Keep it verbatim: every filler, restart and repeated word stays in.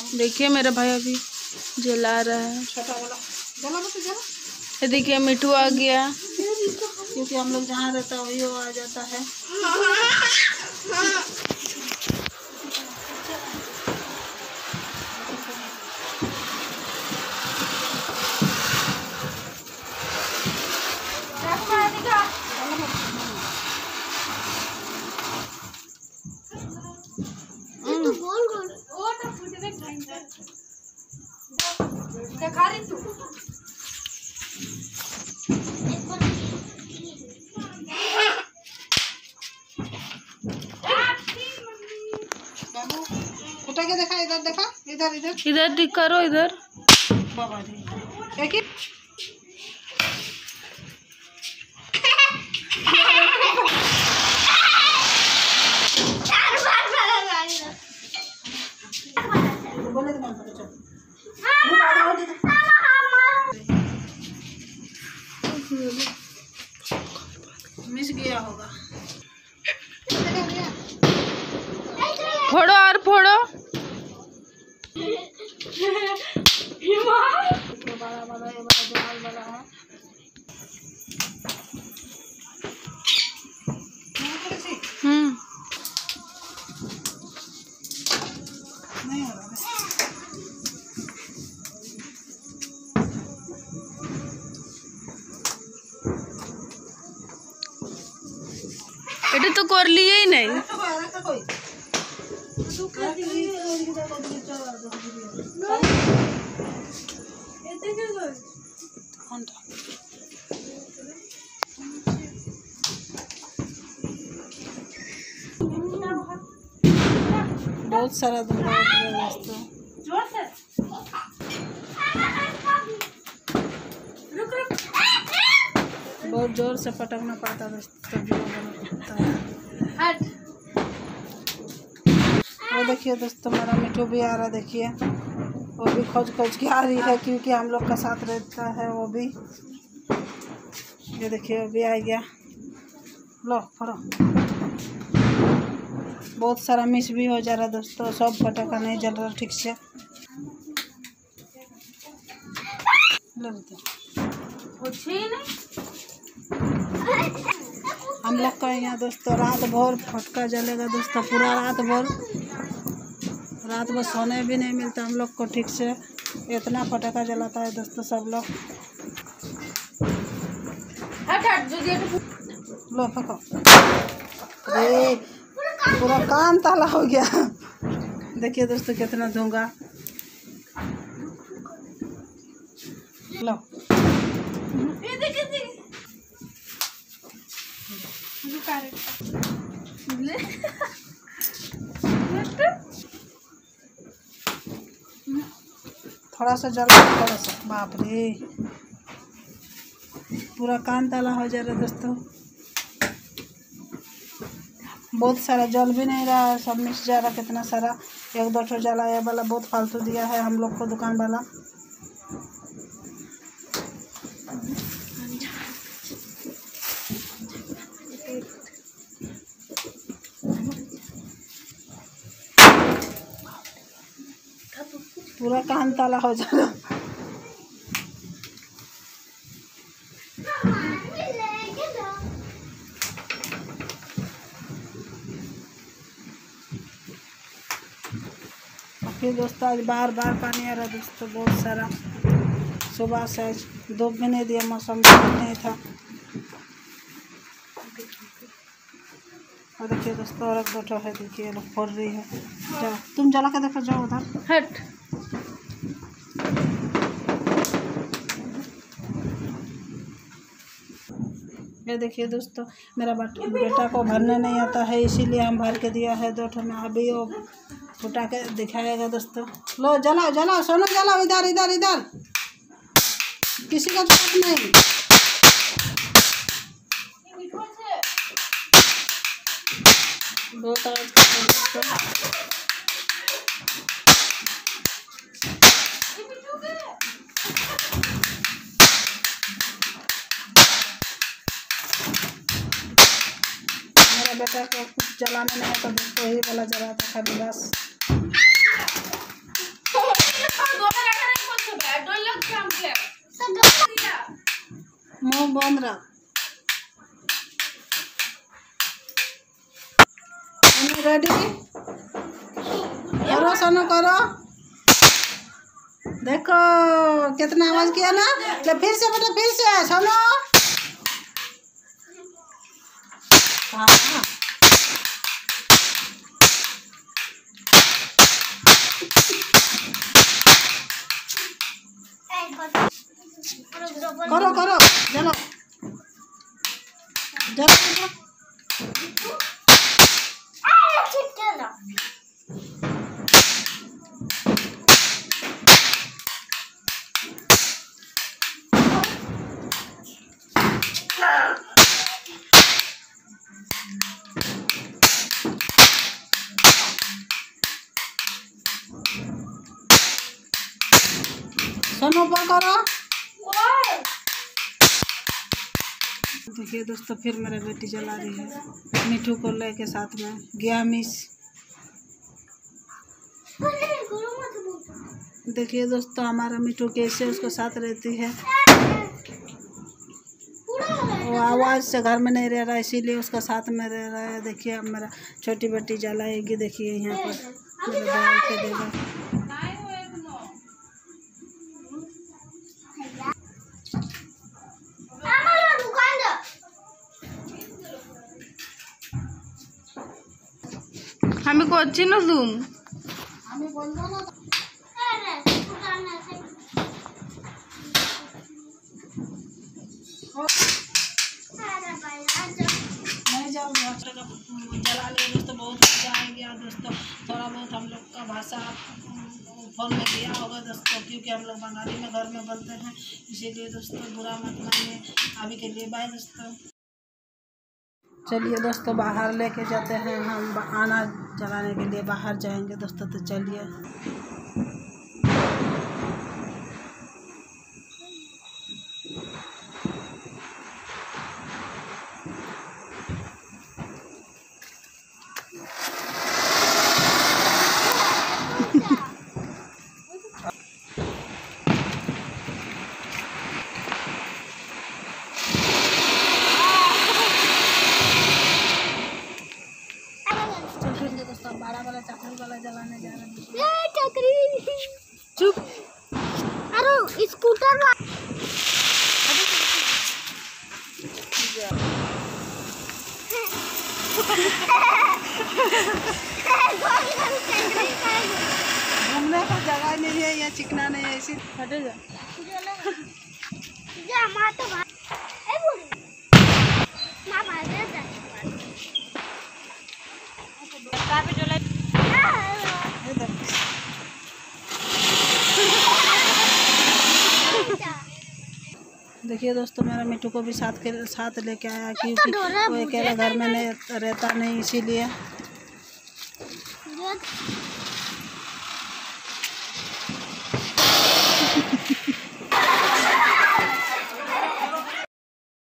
देखिए मेरा भाई अभी जला रहा है। छोटा वाला जला मत जला। ये देखिए मिठू आ गया, क्योंकि हम लोग जहाँ रहता है वही वो आ जाता है। देखा रही तू बाबू उठा के देखा, इधर देखा, इधर इधर इधर दिख करो इधर। बाबा जी एक ही बोले तो मन पड़े चल मिस गया होगा। फोड़ो और फोड़ो। बड़ा बड़ा ये बड़ा जहाज बड़ा है। हम्म नहीं हो रहा এটা তো করলিই নাই। बहुत सारा धुआं रास्ता बहुत जोर से पटकना पड़ता है तभी वो बनता है। वो देखिए दोस्तों हमारा मिठू भी आ रहा, देखिए वो भी खोज खोज के आ रही है क्योंकि हम लोग का साथ रहता है वो भी। ये देखिए वो भी आ गया। लो फड़ो। बहुत सारा मिस भी हो जा रहा दोस्तों, सब पटाखा नहीं जल रहा ठीक से। लो हम लोग का यहाँ दोस्तों रात भर फटका जलेगा दोस्तों, पूरा रात भर रात भर सोने भी नहीं मिलता हम लोग को ठीक से, इतना फटाका जलाता है दोस्तों सब लोग। लो पको। अरे पूरा कान ताला हो गया। देखिए दोस्तों कितना धुआं। लो थोड़ा सा जला, थोड़ा सा। बाप रे पूरा कान ताला हो जा रहा है दोस्तों। बहुत सारा जल भी नहीं रहा है, सब मिस जा रहा कितना सारा। एक दो ठो जलाया वाला बहुत फालतू दिया है हम लोग को दुकान वाला। पूरा कान ताला हो जा रहा। फिर दोस्तों आज बार बार पानी आ रहा दोस्तों बहुत सारा। सुबह से धूप भी नहीं दिया, मौसम भी नहीं था। और देखिए दोस्तों और एक दो है, देखिए लोग फोड़ रही है। जा तुम जला के देखो, जाओ उधर। हट ये देखिए दोस्तों मेरा बेटा को भरने नहीं आता है, इसीलिए हम भर के दिया है दो ठो में। अभी वो उठा के दिखाएगा दोस्तों। लो जलाओ जलाओ सोनो जलाओ, इधर इधर इधर, किसी का जरूरत नहीं। बहुत आवाज कर रहे हैं दोस्तों। मेरा बेटा को कुछ जलाने नहीं आता दोस्तों, यही वाला जलाता खाली बस। मुंह बंद रख। रेडी करो सोनू करो। देखो कितना आवाज किया ना। ले फिर से बेटा फिर से सोनू। हाँ करो करो चलो चलो सोनू ऊपर करो। देखिए दोस्तों फिर मेरा बेटी चला रही है मिठू को लेके साथ में गया मिस। देखिए दोस्तों हमारा मिठू कैसे उसको साथ रहती है। वो आवाज़ से घर में नहीं रह रहा इसीलिए उसका साथ में रह रहा है। देखिए अब मेरा छोटी बेटी जलाएगी। देखिए यहाँ पर मेरे बगल पे देगा। हमें को अच्छी ना तुम हमें बोल दो ना। नहीं जाओ जला लिए दोस्तों बहुत मजा आएगी। और दोस्तों थोड़ा बहुत हम लोग का भाषा फोन में दिया होगा दोस्तों क्योंकि हम लोग बंगाली में घर में बोलते हैं इसीलिए दोस्तों बुरा मत मानिए। अभी के लिए बाय दोस्तों। चलिए दोस्तों बाहर लेके जाते हैं हम खाना चलाने के लिए बाहर जाएंगे दोस्तों। तो चलिए बड़ा वाला चक्री वाला जलाने जा रहे हैं। चक्री चुप। अरे स्कूटर ला घूमने का जगह नहीं है यहाँ चिकना नहीं है इसी हटे जा जा मां तो भाई ए बोली मां भाई जा का पे डोला। देखिए दोस्तों मेरा मिठू को भी साथ के साथ लेके आया क्योंकि वो अकेला घर में नहीं रहता नहीं इसीलिए।